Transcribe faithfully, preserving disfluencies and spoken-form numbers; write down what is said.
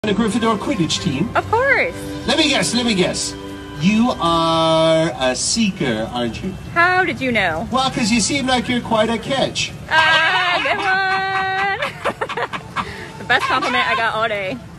The Gryffindor Quidditch team? Of course. Let me guess, let me guess. You are a seeker, aren't you? How did you know? Well, because you seem like you're quite a catch. Ah, good one. The best compliment I got all day.